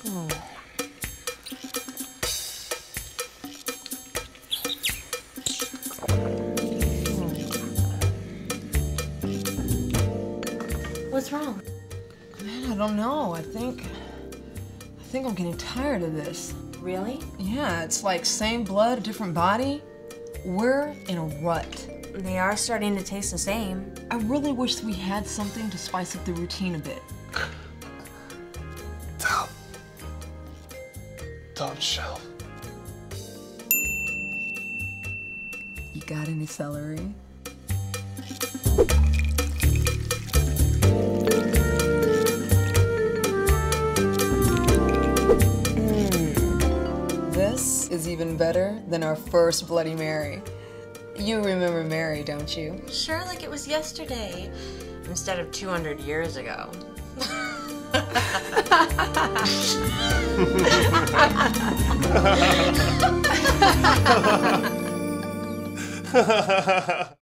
What's wrong? Man, I don't know. I think I'm getting tired of this. Really? Yeah, it's like same blood, different body. We're in a rut. They are starting to taste the same. I really wish we had something to spice up the routine a bit. Top shelf. You got any celery? This is even better than our first Bloody Mary. You remember Mary, don't you? Sure, like it was yesterday, instead of 200 years ago.